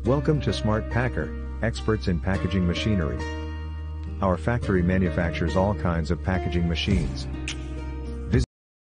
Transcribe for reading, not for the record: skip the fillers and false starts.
Welcome to Smart Packer, experts in packaging machinery. Our factory manufactures all kinds of packaging machines.